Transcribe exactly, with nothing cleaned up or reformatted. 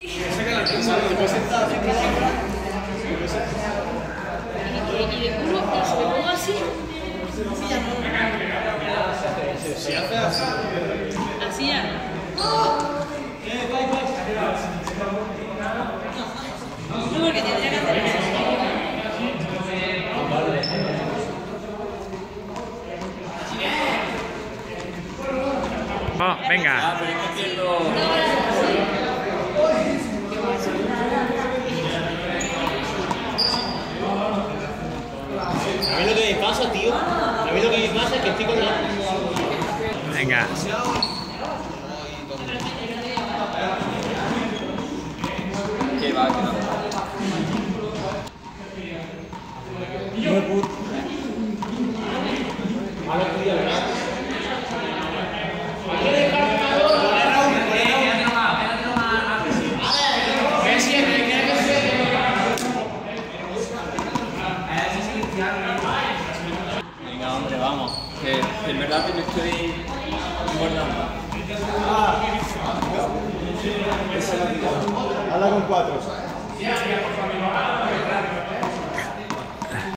Y de culo, y si me pongo así, Si hace así. así ya. No, porque tendría que hacer eso. Oh, venga. Ah, pero es que pierdo. A mí lo que me pasa, tío. A mí lo que me pasa es que estoy con la... Venga. Que va, que va. Venga, hombre, vamos. Que en verdad que me estoy engordando. Habla con cuatro.